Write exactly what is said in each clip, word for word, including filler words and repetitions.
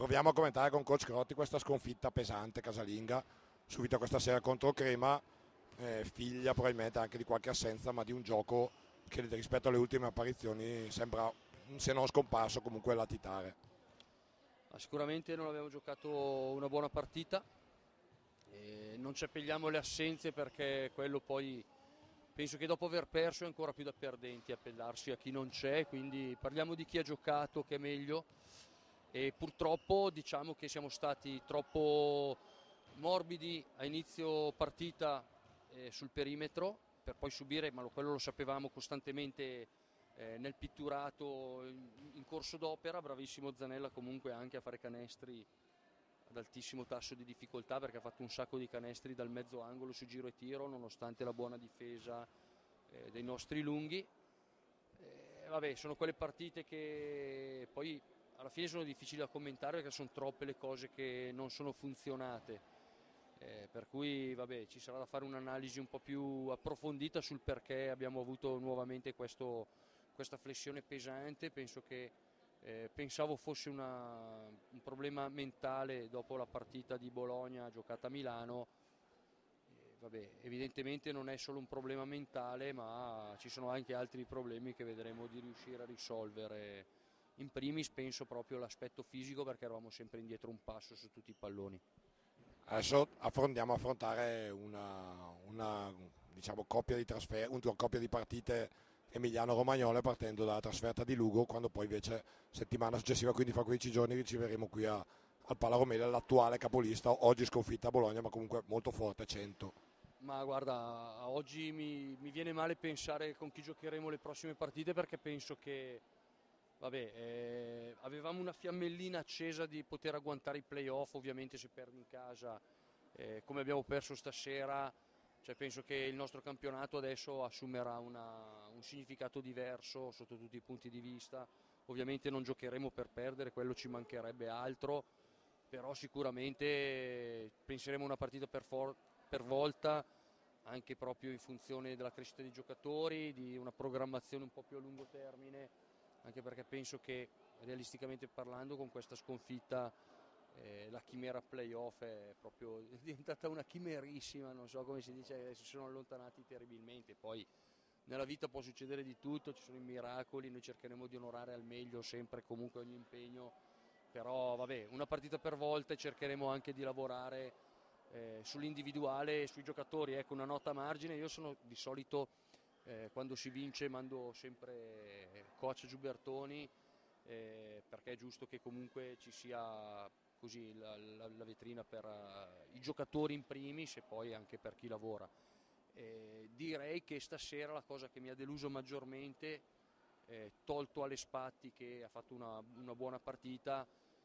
Proviamo a commentare con Coach Crotti questa sconfitta pesante casalinga, subito questa sera contro Crema, eh, figlia probabilmente anche di qualche assenza, ma di un gioco che rispetto alle ultime apparizioni sembra, se non scomparso, comunque latitare. Ma sicuramente non abbiamo giocato una buona partita, e non ci appelliamo alle assenze perché quello poi penso che dopo aver perso è ancora più da perdenti appellarsi a chi non c'è, quindi parliamo di chi ha giocato che è meglio e purtroppo diciamo che siamo stati troppo morbidi a inizio partita eh, sul perimetro per poi subire, ma lo- quello lo sapevamo costantemente eh, nel pitturato in, in corso d'opera. Bravissimo Zanella comunque anche a fare canestri ad altissimo tasso di difficoltà perché ha fatto un sacco di canestri dal mezzo angolo su giro e tiro nonostante la buona difesa eh, dei nostri lunghi. Eh, vabbè, sono quelle partite che poi alla fine sono difficili da commentare perché sono troppe le cose che non sono funzionate. Eh, per cui vabbè, ci sarà da fare un'analisi un po' più approfondita sul perché abbiamo avuto nuovamente questo, questa flessione pesante. Penso che eh, pensavo fosse una, un problema mentale dopo la partita di Bologna giocata a Milano. Eh, vabbè, evidentemente non è solo un problema mentale, ma ci sono anche altri problemi che vedremo di riuscire a risolvere. In primis penso proprio all'aspetto fisico perché eravamo sempre indietro un passo su tutti i palloni. Adesso andiamo a affrontare una, una, diciamo, coppia di trasfer- una coppia di partite emiliano-romagnole partendo dalla trasferta di Lugo, quando poi invece settimana successiva, quindi fra quindici giorni, riceveremo qui a, al Pala Romele l'attuale capolista, oggi sconfitta a Bologna, ma comunque molto forte, cento. Ma guarda, oggi mi, mi viene male pensare con chi giocheremo le prossime partite perché penso che, vabbè, eh, avevamo una fiammellina accesa di poter agguantare i playoff, ovviamente se perdi in casa, eh, come abbiamo perso stasera, cioè penso che il nostro campionato adesso assumerà una- un significato diverso sotto tutti i punti di vista. Ovviamente non giocheremo per perdere, quello ci mancherebbe altro, però sicuramente penseremo a una partita per, for- per volta, anche proprio in funzione della crescita dei giocatori, di una programmazione un po' più a lungo termine, anche perché penso che realisticamente parlando con questa sconfitta eh, la chimera playoff è proprio è diventata una chimerissima, non so come si dice, si sono allontanati terribilmente. Poi nella vita può succedere di tutto, ci sono i miracoli, noi cercheremo di onorare al meglio sempre e comunque ogni impegno, però vabbè, una partita per volta e cercheremo anche di lavorare eh, sull'individuale e sui giocatori. Ecco, una nota a margine, io sono di solito eh, quando si vince mando sempre coach Giubertoni eh, perché è giusto che comunque ci sia così la, la, la vetrina per uh, i giocatori in primis e poi anche per chi lavora. Eh, direi che stasera la cosa che mi ha deluso maggiormente, eh, tolto alle Spatti che ha fatto una, una buona partita,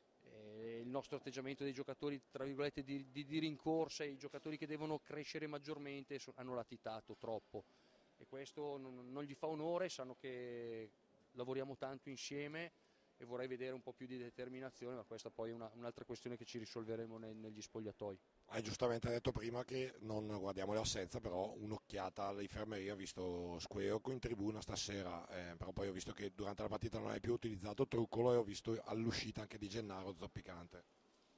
eh, il nostro atteggiamento dei giocatori tra virgolette di, di, di rincorsa, i giocatori che devono crescere maggiormente so, hanno latitato troppo e questo non, non gli fa onore, sanno che lavoriamo tanto insieme e vorrei vedere un po' più di determinazione, ma questa poi è una, un'altra questione che ci risolveremo nei, negli spogliatoi. Hai giustamente detto prima che non guardiamo le assenze, però un'occhiata all'infermeria, visto Squeo in tribuna stasera, eh, però poi ho visto che durante la partita non hai più utilizzato Truccolo e ho visto all'uscita anche di Gennaro zoppicante.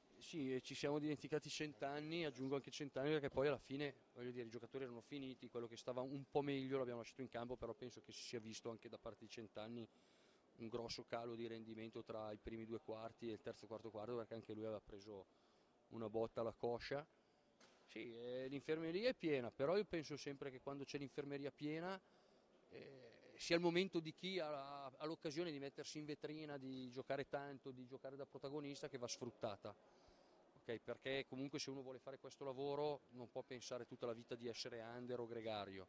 Sì, ci siamo dimenticati cent'anni, aggiungo anche cent'anni perché poi alla fine, voglio dire, i giocatori erano finiti, quello che stava un po' meglio l'abbiamo lasciato in campo, però penso che si sia visto anche da parte di cent'anni un grosso calo di rendimento tra i primi due quarti e il terzo e quarto quarto perché anche lui aveva preso una botta alla coscia. Sì, eh, l'infermeria è piena, però io penso sempre che quando c'è l'infermeria piena eh, sia il momento di chi ha, ha l'occasione di mettersi in vetrina, di giocare tanto, di giocare da protagonista che va sfruttata. Okay, perché comunque se uno vuole fare questo lavoro non può pensare tutta la vita di essere under o gregario.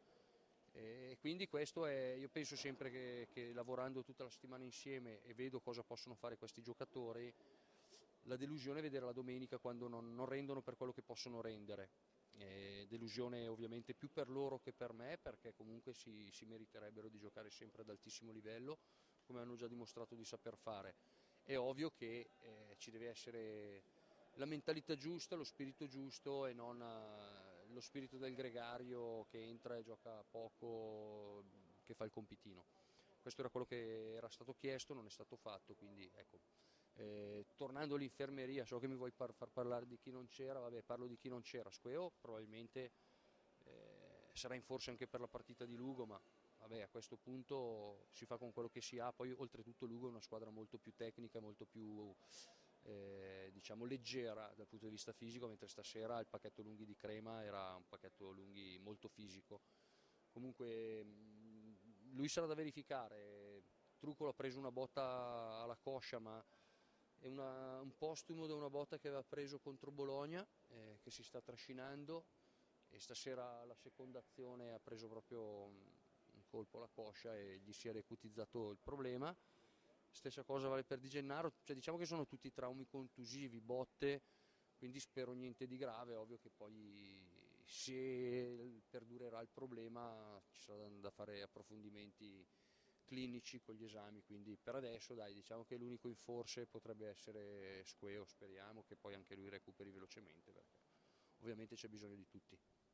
E quindi questo è, io penso sempre che, che lavorando tutta la settimana insieme e vedo cosa possono fare questi giocatori, la delusione è vedere la domenica quando non, non rendono per quello che possono rendere. E delusione ovviamente più per loro che per me perché comunque si, si meriterebbero di giocare sempre ad altissimo livello come hanno già dimostrato di saper fare. È ovvio che eh, ci deve essere la mentalità giusta, lo spirito giusto e non eh, lo spirito del gregario che entra e gioca poco, che fa il compitino. Questo era quello che era stato chiesto, non è stato fatto, quindi ecco, Eh, tornando all'infermeria, so che mi vuoi par- far parlare di chi non c'era, vabbè, parlo di chi non c'era. Squeo probabilmente eh, sarà in forza anche per la partita di Lugo, ma vabbè, a questo punto si fa con quello che si ha. Poi oltretutto Lugo è una squadra molto più tecnica, molto più eh, diciamo leggera dal punto di vista fisico, mentre stasera il pacchetto lunghi di Crema era un pacchetto lunghi molto fisico. Comunque mh, lui sarà da verificare. Truccolo ha preso una botta alla coscia, ma è una, un postumo da una botta che aveva preso contro Bologna, eh, che si sta trascinando, e stasera la seconda azione ha preso proprio un, un colpo alla coscia e gli si è recutizzato il problema. Stessa cosa vale per Di Gennaro, cioè diciamo che sono tutti traumi contusivi, botte, quindi spero niente di grave. Ovvio che poi se perdurerà il problema ci saranno da fare approfondimenti clinici con gli esami, quindi per adesso dai, diciamo che l'unico in forse potrebbe essere Squeo, speriamo che poi anche lui recuperi velocemente perché ovviamente c'è bisogno di tutti.